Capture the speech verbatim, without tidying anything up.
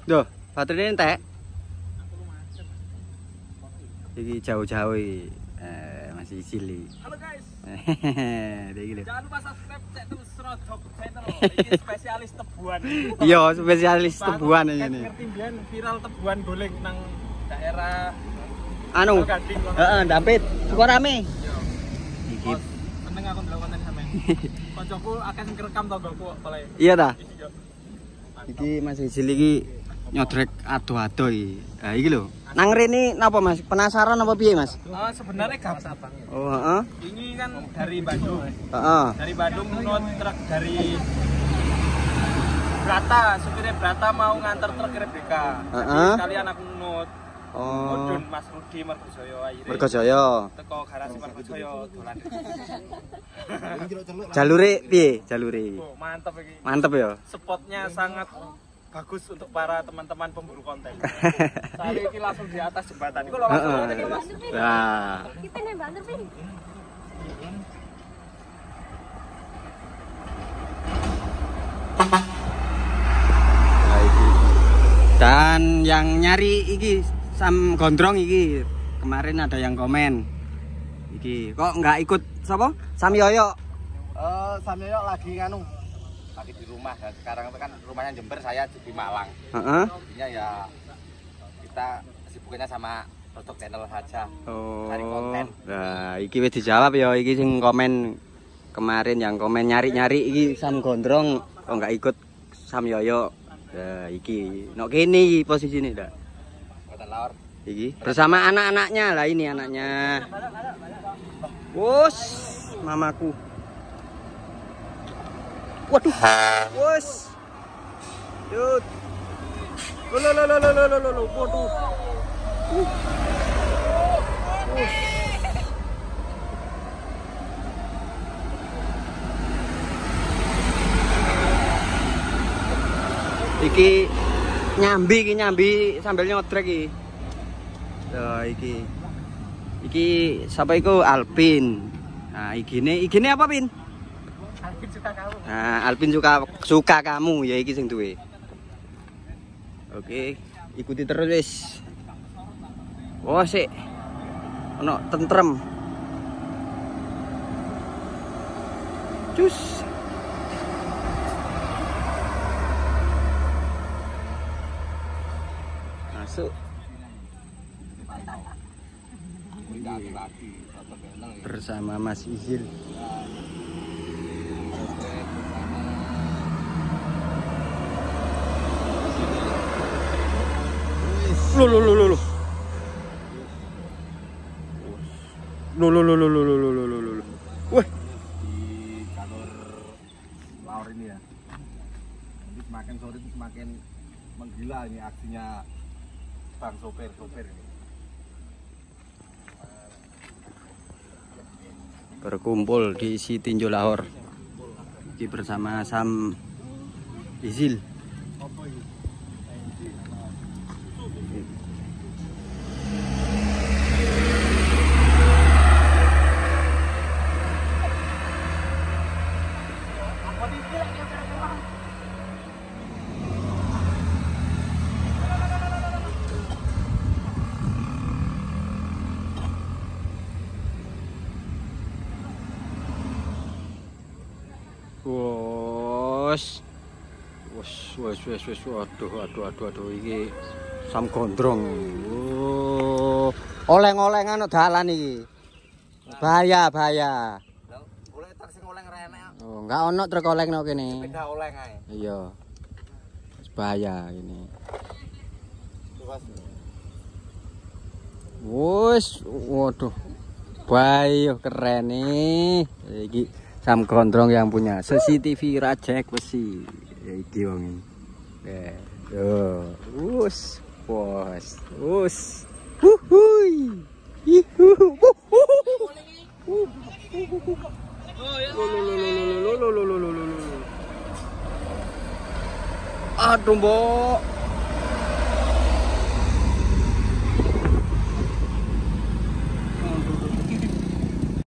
Duh, baterainya entek. Iki jauh-jauh eh masih Isil. Halo guys. Hehehe, jangan lupa subscribe channel Srodok channel. Ini spesialis tebuan. Iya, spesialis tebuan ini. Ngerti mbiyen viral tebuan golek nang daerah anu. Heeh, Dampit. Kok rame? Iki seneng aku ndelok konten sampean. Kancaku akeh sing kerekam tanggoku oleh. Iya ta? Iki Mas Isil iki nyodrek ado-ado iki. Nah, iki lho. Nang rene napa Mas? Penasaran apa piye Mas? Uh, sebenarnya gampang. Oh, heeh. Ini kan dari Bandung. Heeh. Dari Bandung nut truk dari Brata, supirnya Brata mau nganter truk ke Rebeka. Heeh. Sekalian aku nut. Oh. Mudun Mas Rudi Margojoyo akhirnya. Margojoyo. Teko garasi Margojoyo dolan. Jalure piye? Jalure. Oh, mantep iki. Mantep ya. Spotnya sangat bagus untuk para teman-teman pemburu konten. Saat ini langsung di atas jembatan. Ini kalau langsung uh, ini Mas. Nah. Kita nih bantu Pin. Nah, iki. Dan yang nyari iki Sam Gondrong iki. Kemarin ada yang komen. Iki kok nggak ikut sapa? Sam Yoyo. Uh, Sam Yoyo lagi nganu. Lagi di rumah dan sekarang itu kan rumahnya Jember, saya di Malang. Heeh. Jadinya ya kita sibuknya sama Srodok channel saja. Oh. Cari konten. Nah, iki wis dijawab ya, iki sing komen kemarin yang komen nyari-nyari iki Sam Gondrong kok nggak ikut Sam Yoyo. Nah, iki nok kene iki posisine ndak. Kota Laor. Iki bersama anak-anaknya lah, ini anaknya. Wus, mamaku. Waduh, wus, yuk, lo lo lo lo lo lo lo lo, waduh, uh, uh. Iki nyambi, iki nyambi sambil nyodrek iki. Tuh, iki, iki siapa itu Alpin. Nah, igine, igine apa Pin? Alvin suka kamu. Nah, Alvin suka suka kamu ya iki sing duwe. Oke, ikuti terus wis. Oh, sik. Ono tentrem. Cus. Masuk. Bersama Mas Isil. Lo lo lo lo lo. Lo lo lo lo lo lo lo lo lo. Wah. Di jalur Laor ini ya. Nanti semakin sore itu semakin menggila ini aksinya bang sopir-sopir ini. Berkumpul di Sitinjau Lahor. Ini bersama Sam Isil. Wos, wos, wos, wos, wos, aduh, aduh, aduh, aduh, ini Sam Gondrong. Oh, oleng-olengan no dalan iki. Bahaya, bahaya. Oleh truk sing oleng rene. Oh, enggak ono truk oleng no kene. Sepeda oleng ae. Iya. Bahaya ini. Wos, waduh. Bayo keren nih. Iki Sam Gondrong yang punya C C T V rajek besi. Iki wong iki. Eh, yo. Wus, bos. Wus. Huhui. Ihu. Aduh, Mbok.